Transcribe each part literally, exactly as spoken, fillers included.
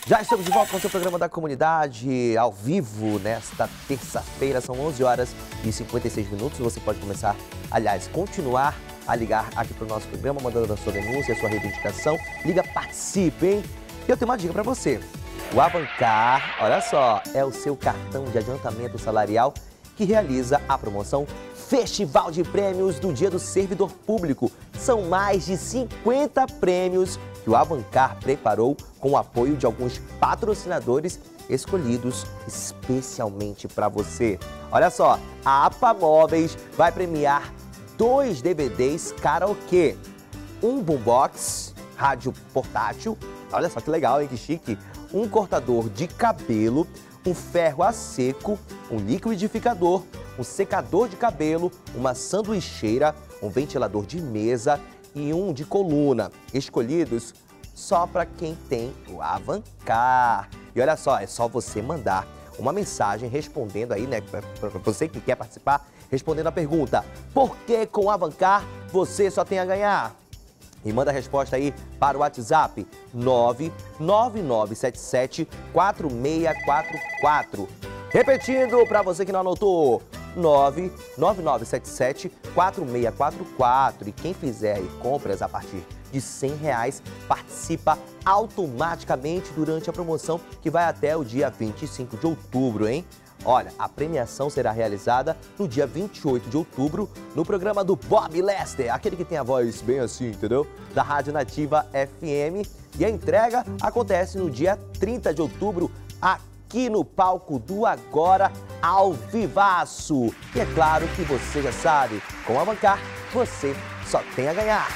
Já estamos de volta com o seu programa da comunidade, ao vivo, nesta terça-feira, são onze horas e cinquenta e seis minutos. Você pode começar, aliás, continuar a ligar aqui para o nosso programa, mandando a sua denúncia, a sua reivindicação. Liga, participe, hein? E eu tenho uma dica para você. O Avancar, olha só, é o seu cartão de adiantamento salarial que realiza a promoção Festival de Prêmios do Dia do Servidor Público. São mais de cinquenta prêmios que o Avancar preparou com o apoio de alguns patrocinadores escolhidos especialmente para você. Olha só, a APA Móveis vai premiar dois D V Ds karaokê, um boombox, rádio portátil, olha só que legal, hein, que chique, um cortador de cabelo, um ferro a seco, um liquidificador, um secador de cabelo, uma sanduicheira, um ventilador de mesa e um de coluna, escolhidos só para quem tem o Avancar. E olha só, é só você mandar uma mensagem respondendo aí, né, para você que quer participar, respondendo a pergunta: por que com o Avancar você só tem a ganhar? E manda a resposta aí para o WhatsApp nove nove nove sete sete quatro seis quatro quatro. Repetindo para você que não anotou, nove nove nove sete sete quatro seis quatro quatro. E quem fizer aí compras a partir de cem reais participa automaticamente durante a promoção que vai até o dia vinte e cinco de outubro, hein? Olha, a premiação será realizada no dia vinte e oito de outubro no programa do Bob Lester, aquele que tem a voz bem assim, entendeu? Da Rádio Nativa F M. E a entrega acontece no dia trinta de outubro aqui no palco do Agora ao Vivaço. E é claro que você já sabe, com a Avancar você só tem a ganhar.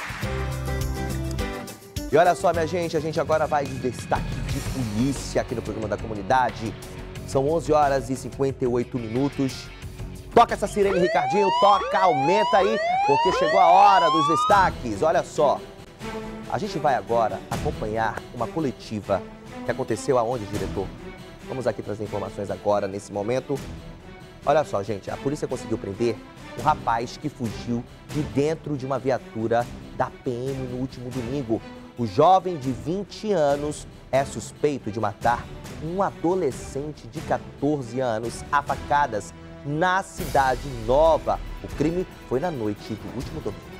E olha só, minha gente, a gente agora vai de destaque de polícia aqui no programa da comunidade. São onze horas e cinquenta e oito minutos. Toca essa sirene, Ricardinho, toca, aumenta aí, porque chegou a hora dos destaques. Olha só, a gente vai agora acompanhar uma coletiva que aconteceu aonde, diretor? Vamos aqui trazer informações agora, nesse momento. Olha só, gente, a polícia conseguiu prender um rapaz que fugiu de dentro de uma viatura da P M no último domingo. O jovem de vinte anos é suspeito de matar um adolescente de quatorze anos a facadas na Cidade Nova. O crime foi na noite do último domingo.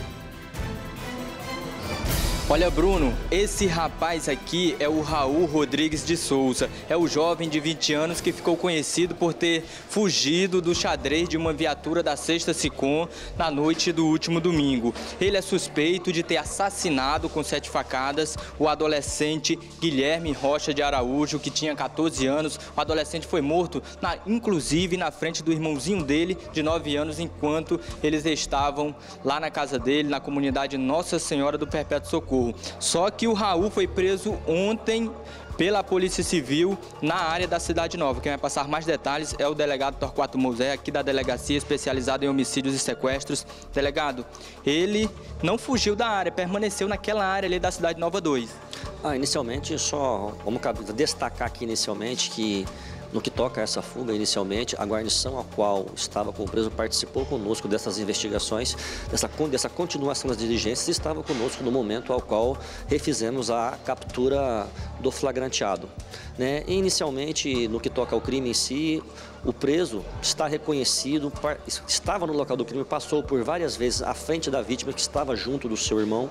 Olha, Bruno, esse rapaz aqui é o Raul Rodrigues de Souza. É o jovem de vinte anos que ficou conhecido por ter fugido do xadrez de uma viatura da sexta SICOM na noite do último domingo. Ele é suspeito de ter assassinado com sete facadas o adolescente Guilherme Rocha de Araújo, que tinha quatorze anos. O adolescente foi morto, na, inclusive, na frente do irmãozinho dele, de nove anos, enquanto eles estavam lá na casa dele, na comunidade Nossa Senhora do Perpétuo Socorro. Só que o Raul foi preso ontem pela Polícia Civil na área da Cidade Nova. Quem vai passar mais detalhes é o delegado Torquato Mosé, aqui da Delegacia Especializada em Homicídios e Sequestros. Delegado, ele não fugiu da área, permaneceu naquela área ali da Cidade Nova dois. Ah, inicialmente, só vamos destacar aqui inicialmente que no que toca a essa fuga, inicialmente, a guarnição a qual estava com o preso participou conosco dessas investigações, dessa, dessa continuação das diligências, e estava conosco no momento ao qual refizemos a captura do flagranteado. Né? E, inicialmente, no que toca ao crime em si, o preso está reconhecido, estava no local do crime, passou por várias vezes à frente da vítima, que estava junto do seu irmão,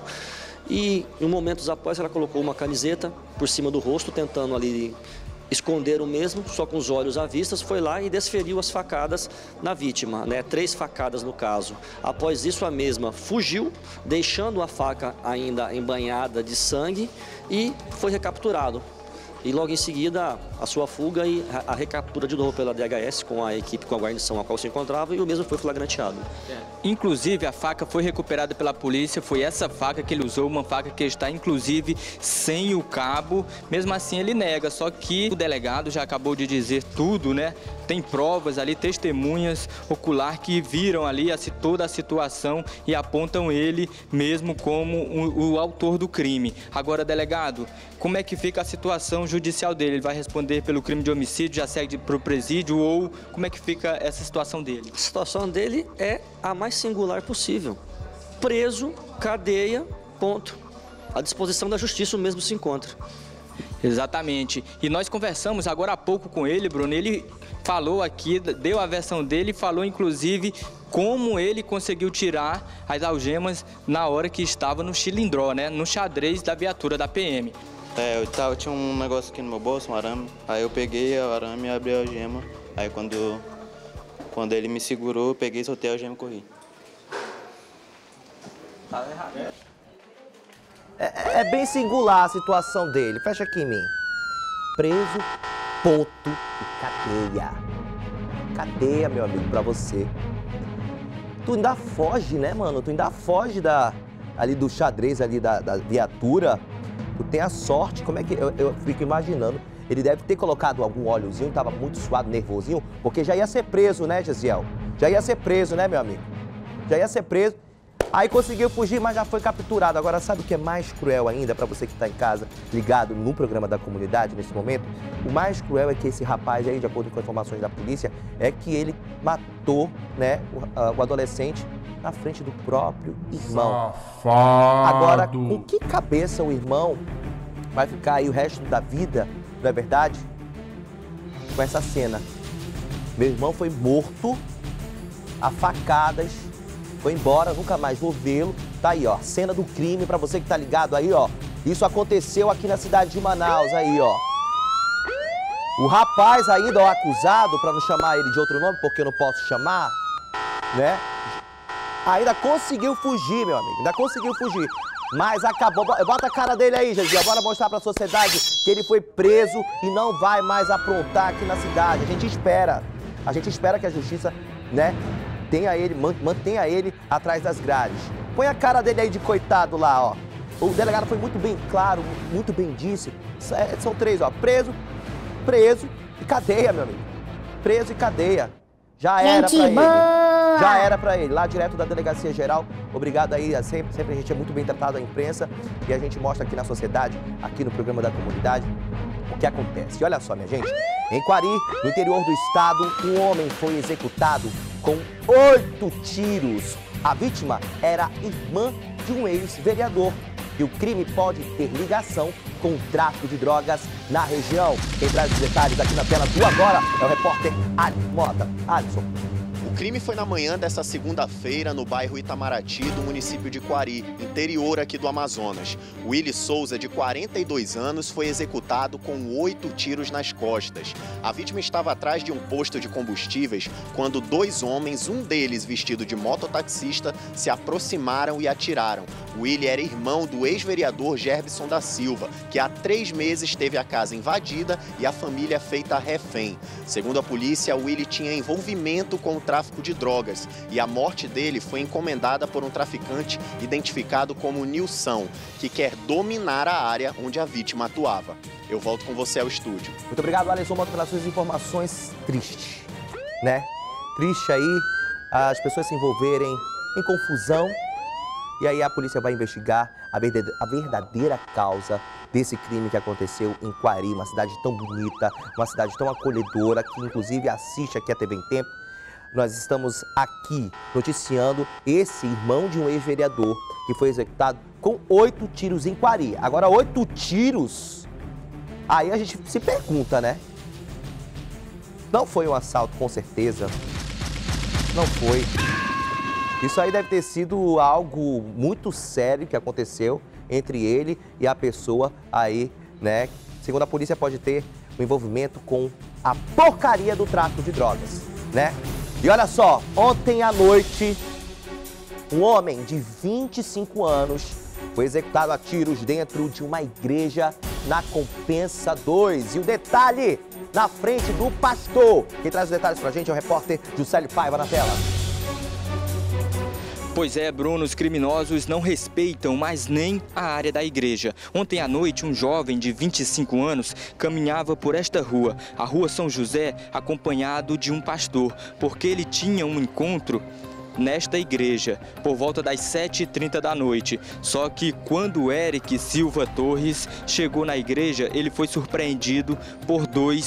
e, em momentos após, ela colocou uma camiseta por cima do rosto, tentando ali esconder o mesmo, só com os olhos à vista, foi lá e desferiu as facadas na vítima, né? Três facadas no caso. Após isso, a mesma fugiu, deixando a faca ainda embanhada de sangue, e foi recapturado. E logo em seguida, a sua fuga e a recaptura de novo pela D H S com a equipe, com a guarnição a qual se encontrava, e o mesmo foi flagranteado. É. Inclusive, a faca foi recuperada pela polícia, foi essa faca que ele usou, uma faca que está, inclusive, sem o cabo. Mesmo assim, ele nega, só que o delegado já acabou de dizer tudo, né? Tem provas ali, testemunhas ocular que viram ali a, toda a situação e apontam ele mesmo como o, o autor do crime. Agora, delegado, como é que fica a situação judicial dele? Ele vai responder pelo crime de homicídio, já segue para o presídio, ou como é que fica essa situação dele? A situação dele é a mais singular possível. Preso, cadeia, ponto. À disposição da justiça o mesmo se encontra. Exatamente. E nós conversamos agora há pouco com ele, Bruno. Ele falou aqui, deu a versão dele e falou, inclusive, como ele conseguiu tirar as algemas na hora que estava no cilindró, né? No xadrez da viatura da P M. É, eu, tava, eu tinha um negócio aqui no meu bolso, um arame. Aí eu peguei o arame e abri a algema. Aí quando, quando ele me segurou, eu peguei, soltei a algema e corri. Tá errado. É, é bem singular a situação dele. Fecha aqui em mim. Preso, ponto e cadeia. Cadeia, meu amigo, pra você. Tu ainda foge, né, mano? Tu ainda foge da, ali do xadrez, ali da, da viatura. Tu tem a sorte, como é que... Eu, eu fico imaginando. Ele deve ter colocado algum óleozinho, tava muito suado, nervosinho, porque já ia ser preso, né, Gesiel? Já ia ser preso, né, meu amigo? Já ia ser preso. Aí conseguiu fugir, mas já foi capturado. Agora, sabe o que é mais cruel ainda para você que está em casa, ligado no programa da comunidade nesse momento? O mais cruel é que esse rapaz aí, de acordo com informações da polícia, é que ele matou, né, o, uh, o adolescente na frente do próprio irmão. Safado. Agora, com que cabeça o irmão vai ficar aí o resto da vida, não é verdade? Com essa cena. Meu irmão foi morto a facadas. Foi embora, nunca mais vou vê-lo. Tá aí, ó, cena do crime pra você que tá ligado aí, ó. Isso aconteceu aqui na cidade de Manaus, aí, ó. O rapaz ainda, ó, acusado, pra não chamar ele de outro nome, porque eu não posso chamar, né? Ainda conseguiu fugir, meu amigo, ainda conseguiu fugir. Mas acabou, bota a cara dele aí, Gesiel, bora mostrar pra sociedade que ele foi preso e não vai mais aprontar aqui na cidade. A gente espera, a gente espera que a justiça, né, tenha ele, mantenha ele atrás das grades. Põe a cara dele aí de coitado lá, ó. O delegado foi muito bem claro, muito bem disse. São três, ó. Preso, preso e cadeia, meu amigo. Preso e cadeia. Já era pra ele. Já era pra ele. Lá direto da Delegacia Geral. Obrigado aí. Sempre, sempre a gente é muito bem tratado, a imprensa. E a gente mostra aqui na sociedade, aqui no programa da comunidade, o que acontece. E olha só, minha gente. Em Quari, no interior do estado, um homem foi executado com oito tiros. A vítima era irmã de um ex-vereador. E o crime pode ter ligação com o tráfico de drogas na região. Quem traz os detalhes aqui na tela do Agora é o repórter Alisson Mota. Alisson. O crime foi na manhã dessa segunda-feira no bairro Itamaraty, do município de Quari, interior aqui do Amazonas. Willy Souza, de quarenta e dois anos, foi executado com oito tiros nas costas. A vítima estava atrás de um posto de combustíveis quando dois homens, um deles vestido de mototaxista, se aproximaram e atiraram. Willy era irmão do ex-vereador Gerbson da Silva, que há três meses teve a casa invadida e a família feita refém. Segundo a polícia, Willy tinha envolvimento com o tráfico de drogas e a morte dele foi encomendada por um traficante identificado como Nilson, que quer dominar a área onde a vítima atuava. Eu volto com você ao estúdio. Muito obrigado, Alisson Mota, pelas suas informações. Triste, né? Triste aí as pessoas se envolverem em confusão e aí a polícia vai investigar a verdadeira causa desse crime que aconteceu em Quari, uma cidade tão bonita, uma cidade tão acolhedora, que inclusive assiste aqui a T V em Tempo. Nós estamos aqui noticiando esse irmão de um ex-vereador que foi executado com oito tiros em Quari. Agora, oito tiros, aí a gente se pergunta, né? Não foi um assalto, com certeza. Não foi. Isso aí deve ter sido algo muito sério que aconteceu entre ele e a pessoa aí, né? Segundo a polícia, pode ter um envolvimento com a porcaria do tráfico de drogas, né? E olha só, ontem à noite, um homem de vinte e cinco anos foi executado a tiros dentro de uma igreja na Compensa dois. E o detalhe, na frente do pastor. Quem traz os detalhes pra gente é o repórter Juscelio Paiva na tela. Pois é, Bruno, os criminosos não respeitam mais nem a área da igreja. Ontem à noite, um jovem de vinte e cinco anos caminhava por esta rua, a Rua São José, acompanhado de um pastor, porque ele tinha um encontro nesta igreja, por volta das sete e trinta da noite. Só que quando Eric Silva Torres chegou na igreja, ele foi surpreendido por dois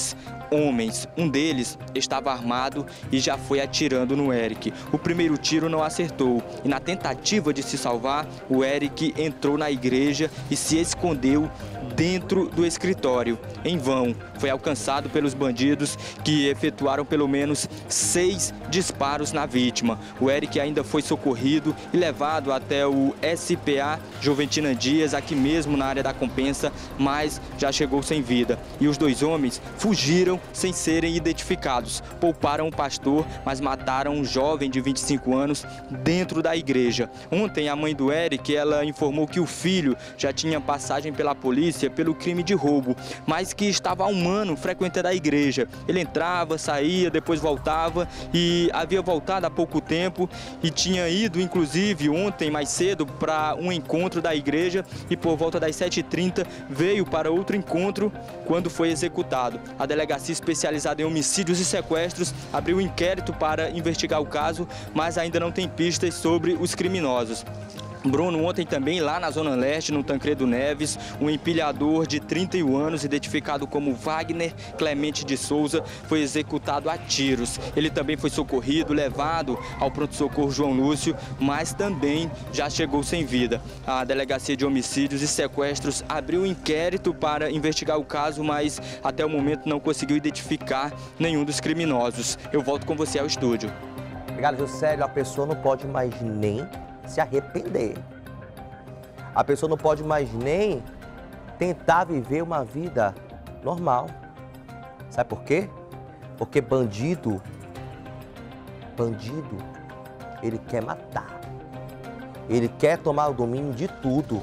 homens. Um deles estava armado e já foi atirando no Eric. O primeiro tiro não acertou e, na tentativa de se salvar, o Eric entrou na igreja e se escondeu dentro do escritório. Em vão, foi alcançado pelos bandidos, que efetuaram pelo menos seis disparos na vítima. O Eric ainda foi socorrido e levado até o S P A Juventina Dias, aqui mesmo na área da Compensa, mas já chegou sem vida. E os dois homens fugiram sem serem identificados. Pouparam o pastor, mas mataram um jovem de vinte e cinco anos dentro da igreja. Ontem, a mãe do Eric, ela informou que o filho já tinha passagem pela polícia pelo crime de roubo, mas que estava há um ano frequentando a igreja. Ele entrava, saía, depois voltava e havia voltado há pouco tempo e tinha ido, inclusive, ontem mais cedo para um encontro da igreja e por volta das sete e trinta veio para outro encontro quando foi executado. A Delegacia Especializada em Homicídios e Sequestros abriu um inquérito para investigar o caso, mas ainda não tem pistas sobre os criminosos. Bruno, ontem também lá na Zona Leste, no Tancredo Neves, um empilhador de trinta e um anos, identificado como Wagner Clemente de Souza, foi executado a tiros. Ele também foi socorrido, levado ao pronto-socorro João Lúcio, mas também já chegou sem vida. A Delegacia de Homicídios e Sequestros abriu um inquérito para investigar o caso, mas até o momento não conseguiu identificar nenhum dos criminosos. Eu volto com você ao estúdio. Obrigado, Juscelio. A pessoa não pode mais nem se arrepender. A pessoa não pode mais nem tentar viver uma vida normal. Sabe por quê? Porque bandido, bandido, ele quer matar. Ele quer tomar o domínio de tudo.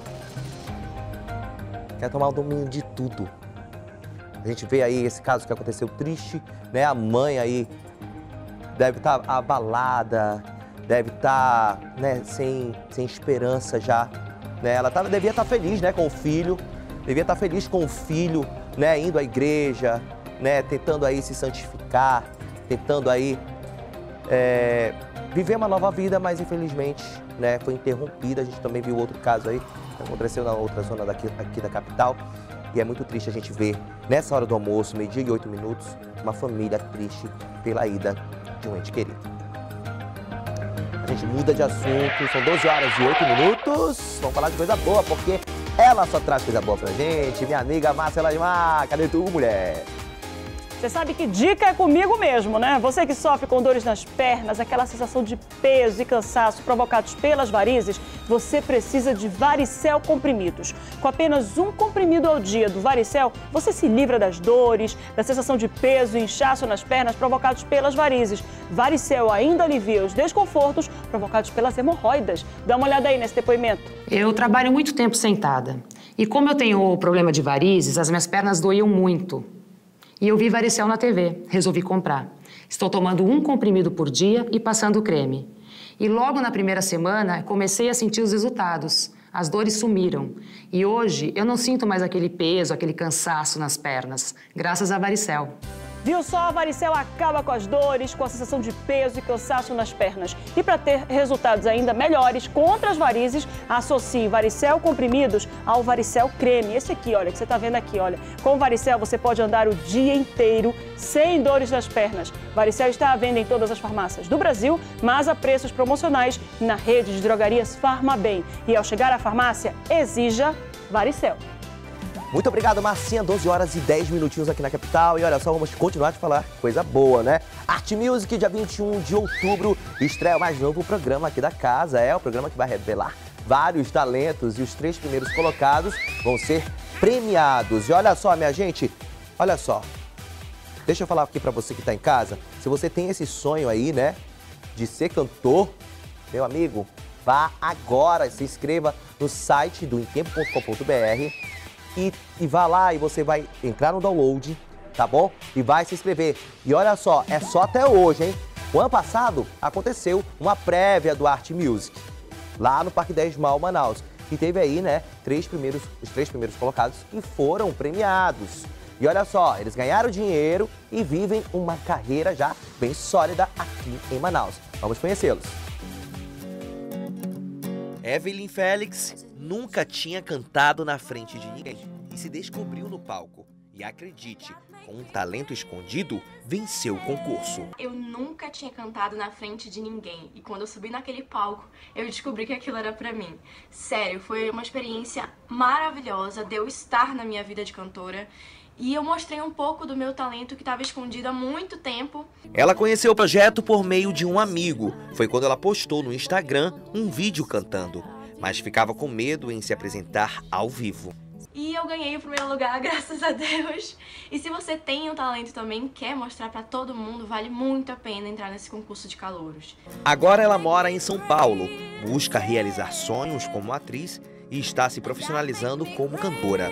Quer tomar o domínio de tudo. A gente vê aí esse caso que aconteceu triste, né? A mãe aí deve estar abalada, deve estar, né, sem, sem esperança já, né? Ela tá, devia estar feliz, né, com o filho, devia estar feliz com o filho, né, indo à igreja, né, tentando aí se santificar, tentando aí é, viver uma nova vida, mas infelizmente, né, foi interrompida. A gente também viu outro caso aí, que aconteceu na outra zona daqui, aqui da capital, e é muito triste a gente ver, nessa hora do almoço, meio-dia e oito minutos, uma família triste pela ida de um ente querido. A gente muda de assunto, são doze horas e oito minutos. Vamos falar de coisa boa, porque ela só traz coisa boa pra gente. Minha amiga Márcia Lajmar, cadê tu, mulher? Você sabe que dica é comigo mesmo, né? Você que sofre com dores nas pernas, aquela sensação de peso e cansaço provocados pelas varizes, você precisa de Varicel comprimidos. Com apenas um comprimido ao dia do Varicel, você se livra das dores, da sensação de peso e inchaço nas pernas provocados pelas varizes. Varicel ainda alivia os desconfortos provocados pelas hemorroidas. Dá uma olhada aí nesse depoimento. Eu trabalho muito tempo sentada. E como eu tenho o problema de varizes, as minhas pernas doíam muito. E eu vi Varicel na T V, resolvi comprar. Estou tomando um comprimido por dia e passando creme. E logo na primeira semana, comecei a sentir os resultados. As dores sumiram. E hoje, eu não sinto mais aquele peso, aquele cansaço nas pernas, graças a Varicel. Viu só? A Varicel acaba com as dores, com a sensação de peso e cansaço nas pernas. E para ter resultados ainda melhores contra as varizes, associe Varicel comprimidos ao Varicel creme. Esse aqui, olha, que você está vendo aqui, olha. Com o Varicel você pode andar o dia inteiro sem dores nas pernas. Varicel está à venda em todas as farmácias do Brasil, mas a preços promocionais na rede de drogarias Farmabem. E ao chegar à farmácia, exija Varicel. Muito obrigado, Marcinha. doze horas e dez minutinhos aqui na capital. E olha só, vamos continuar de falar coisa boa, né? Art Music, dia vinte e um de outubro, estreia o mais novo programa aqui da casa. É o programa que vai revelar vários talentos e os três primeiros colocados vão ser premiados. E olha só, minha gente, olha só. Deixa eu falar aqui pra você que tá em casa. Se você tem esse sonho aí, né, de ser cantor, meu amigo, vá agora, se inscreva no site do em tempo ponto com ponto br. E, e vá lá e você vai entrar no download, tá bom? E vai se inscrever. E olha só, é só até hoje, hein? O ano passado aconteceu uma prévia do Art Music, lá no Parque dez Mall, Manaus. E teve aí, né, três primeiros, os três primeiros colocados que foram premiados. E olha só, eles ganharam dinheiro e vivem uma carreira já bem sólida aqui em Manaus. Vamos conhecê-los. Evelyn Félix nunca tinha cantado na frente de ninguém e se descobriu no palco. E acredite, com um talento escondido, venceu o concurso. Eu nunca tinha cantado na frente de ninguém. E quando eu subi naquele palco, eu descobri que aquilo era pra mim. Sério, foi uma experiência maravilhosa de eu estar na minha vida de cantora. E eu mostrei um pouco do meu talento que estava escondido há muito tempo. Ela conheceu o projeto por meio de um amigo. Foi quando ela postou no Instagram um vídeo cantando, mas ficava com medo em se apresentar ao vivo. E eu ganhei o primeiro lugar, graças a Deus. E se você tem um talento também, quer mostrar pra todo mundo, vale muito a pena entrar nesse concurso de calouros. Agora ela mora em São Paulo, busca realizar sonhos como atriz e está se profissionalizando como cantora.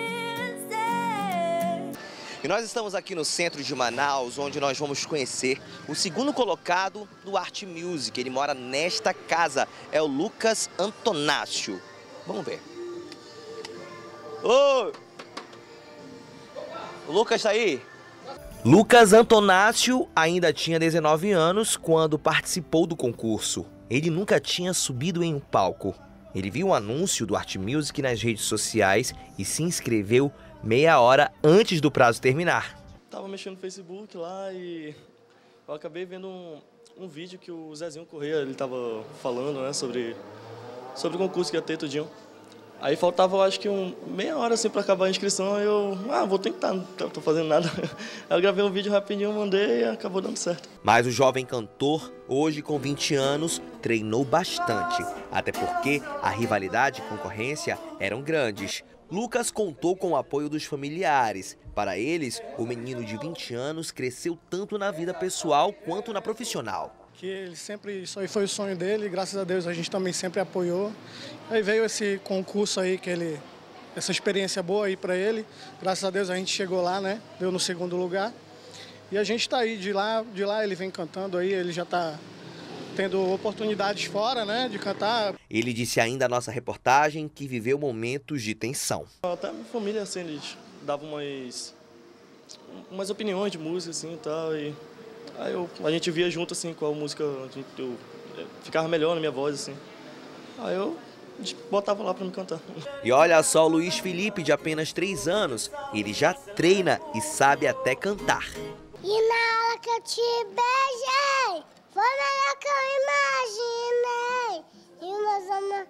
E nós estamos aqui no centro de Manaus, onde nós vamos conhecer o segundo colocado do Art Music. Ele mora nesta casa, é o Lucas Antonácio. Vamos ver. Oi! O Lucas tá aí? Lucas Antonácio ainda tinha dezenove anos quando participou do concurso. Ele nunca tinha subido em um palco. Ele viu o anúncio do Art Music nas redes sociais e se inscreveu meia hora antes do prazo terminar. Tava mexendo no Facebook lá e eu acabei vendo um, um vídeo que o Zezinho Corrêa, ele tava falando, né, sobre, sobre o concurso que ia ter tudinho. Aí faltava, eu acho que um, meia hora assim para acabar a inscrição, aí eu, ah, vou tentar, não tô, tô fazendo nada. Aí eu gravei um vídeo rapidinho, mandei e acabou dando certo. Mas o jovem cantor, hoje com vinte anos, treinou bastante, até porque a rivalidade e concorrência eram grandes. Lucas contou com o apoio dos familiares. Para eles, o menino de vinte anos cresceu tanto na vida pessoal quanto na profissional. Que ele sempre, isso aí foi o sonho dele, graças a Deus a gente também sempre apoiou. Aí veio esse concurso aí, que ele, essa experiência boa aí para ele. Graças a Deus a gente chegou lá, né? Deu no segundo lugar. E a gente está aí, de lá, de lá ele vem cantando aí, ele já está tendo oportunidades fora, né, de cantar. Ele disse ainda à nossa reportagem que viveu momentos de tensão. Até a minha família, assim, eles davam umas, umas opiniões de música, assim, e tal, e aí eu, a gente via junto, assim, qual música eu, eu, ficava melhor na minha voz, assim. Aí eu botava lá para me cantar. E olha só o Luiz Felipe, de apenas três anos, ele já treina e sabe até cantar. E na hora que eu te beijei, foi melhor que eu imaginei. E o meus amores...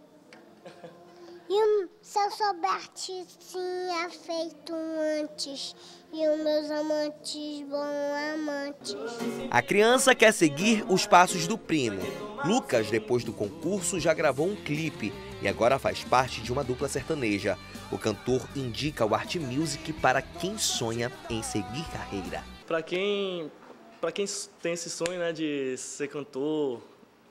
E se eu soubesse tinha feito antes. E os meus amantes, bons amantes. A criança quer seguir os passos do primo. Lucas, depois do concurso, já gravou um clipe e agora faz parte de uma dupla sertaneja. O cantor indica o Art Music para quem sonha em seguir carreira. Para quem, para quem tem esse sonho, né, de ser cantor,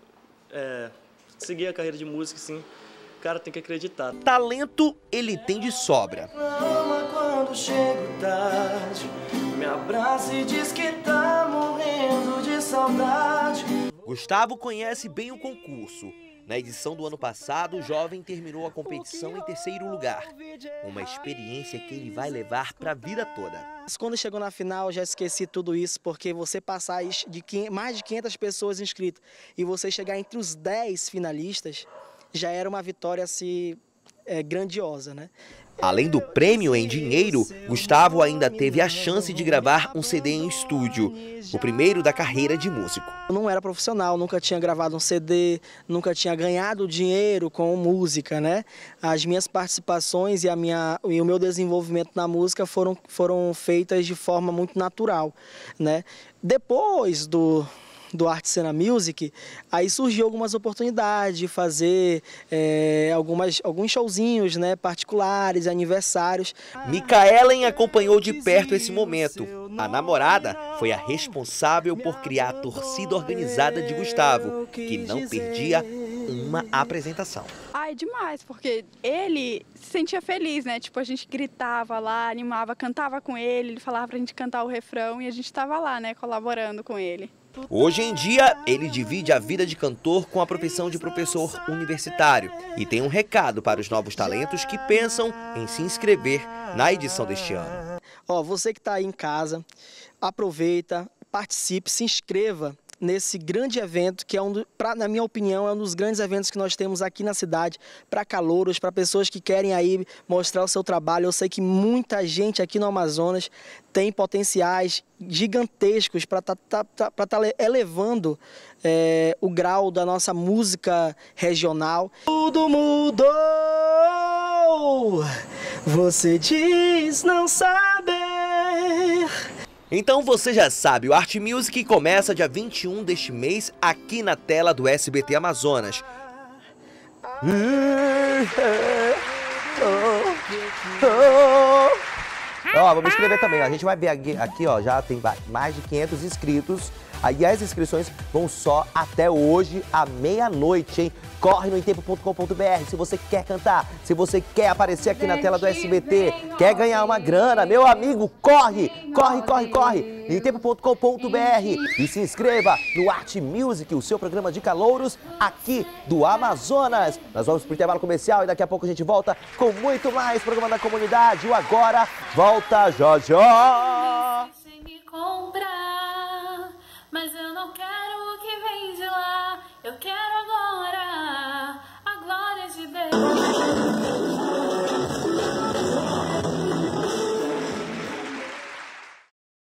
é, seguir a carreira de música, sim, o cara tem que acreditar. Talento ele tem de sobra. Ama quando chego tarde, me abraça e diz que tá morrendo de saudade. Gustavo conhece bem o concurso. Na edição do ano passado, o jovem terminou a competição em terceiro lugar. Uma experiência que ele vai levar para a vida toda. Quando chegou na final, já esqueci tudo isso, porque você passar de mais de quinhentas pessoas inscritas e você chegar entre os dez finalistas, já era uma vitória assim, é, grandiosa, né? Além do prêmio em dinheiro, Gustavo ainda teve a chance de gravar um C D em estúdio, o primeiro da carreira de músico. Eu não era profissional, nunca tinha gravado um C D, nunca tinha ganhado dinheiro com música, né? As minhas participações e, a minha, e o meu desenvolvimento na música foram, foram feitas de forma muito natural, né? Depois do... do Art Cena Music, aí surgiu algumas oportunidades de fazer é, algumas, alguns showzinhos, né, particulares, aniversários. Micaelen acompanhou de perto esse momento. A namorada foi a responsável por criar a torcida organizada de Gustavo, que não perdia uma apresentação. Ai, demais, porque ele se sentia feliz, né? Tipo, a gente gritava lá, animava, cantava com ele, ele falava pra gente cantar o refrão e a gente tava lá, né, colaborando com ele. Hoje em dia, ele divide a vida de cantor com a profissão de professor universitário e tem um recado para os novos talentos que pensam em se inscrever na edição deste ano. Ó, você que está aí em casa, aproveita, participe, se inscreva nesse grande evento, que é, um do, pra, na minha opinião, é um dos grandes eventos que nós temos aqui na cidade, para calouros, para pessoas que querem aí mostrar o seu trabalho. Eu sei que muita gente aqui no Amazonas tem potenciais gigantescos para estar tá, tá, tá, tá elevando é, o grau da nossa música regional. Tudo mudou, você diz não saber. Então você já sabe, o Art Music começa dia vinte e um deste mês aqui na tela do S B T Amazonas. Ó, vamos inscrever também, ó. A gente vai ver aqui, aqui, ó, já tem mais de quinhentos inscritos. Aí as inscrições vão só até hoje, à meia-noite, hein? Corre no Emtempo ponto com ponto br se você quer cantar, se você quer aparecer aqui na tela do S B T, quer ganhar uma grana, meu amigo, corre, corre, corre, corre, Emtempo ponto com ponto br e se inscreva no Art Music, o seu programa de calouros aqui do Amazonas. Nós vamos pro intervalo comercial e daqui a pouco a gente volta com muito mais programa da comunidade. O Agora volta já já. Mas eu não quero o que vem de lá, eu quero agora a glória de Deus.